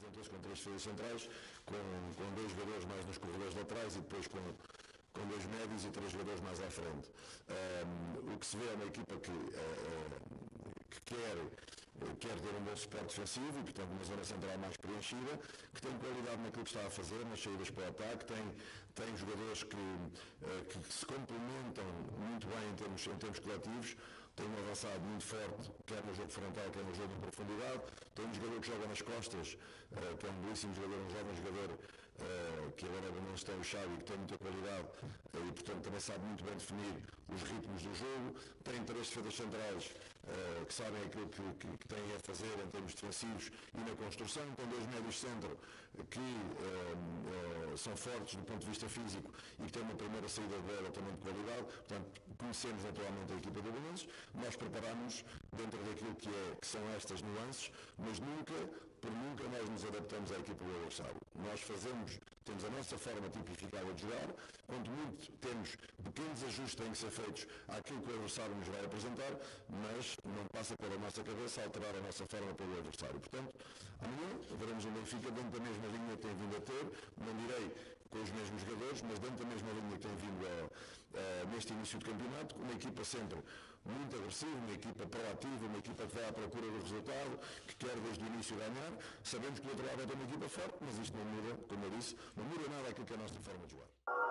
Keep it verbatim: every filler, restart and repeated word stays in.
Orientou-se com três defesas centrais, com, com dois jogadores mais nos corredores laterais e depois com, com dois médios e três jogadores mais à frente. Um, o que se vê é uma equipa que, uh, que quer, quer ter um bom suporte defensivo e, portanto, uma zona central mais preenchida, que tem qualidade naquilo que está a fazer, nas saídas para o ataque, tem, tem jogadores que, uh, que se complementam muito bem em termos, em termos coletivos, tem um avançado muito forte, quer no jogo frontal, quer no jogo de profundidade, tem um jogador que joga nas costas, uh, que é um belíssimo jogador, um jovem jogador, uh, que agora não está o Xavi, que tem muita qualidade uh, e, portanto, também sabe muito bem definir os ritmos do jogo, tem três defesas centrais uh, que sabem aquilo que, que, que têm a fazer em termos defensivos e na construção, tem dois médios centro que uh, uh, são fortes do ponto de vista físico e que têm uma primeira saída de bola também de qualidade, portanto, conhecemos naturalmente a equipa do Belenenses, nós preparamos dentro daquilo que, é, que são estas nuances, mas nunca, por nunca nós nos adaptamos à equipa do adversário. Nós fazemos, temos a nossa forma tipificada de jogar, quanto muito temos pequenos ajustes que têm que ser feitos àquilo que o adversário nos vai apresentar, mas não passa pela nossa cabeça alterar a nossa forma pelo adversário. Portanto, amanhã veremos um Benfica dentro da mesma linha que tem vindo a ter, não direi com os mesmos jogadores, mas dentro da mesma linha que tem vindo a, a, neste início de campeonato, uma equipa sempre muito agressiva, uma equipa proativa, uma equipa que vai à procura do resultado, que quer desde o início ganhar. Sabemos que do outro lado vai ter uma equipa forte, mas isto não muda, como eu disse, não muda nada aquilo que é a nossa forma de jogar.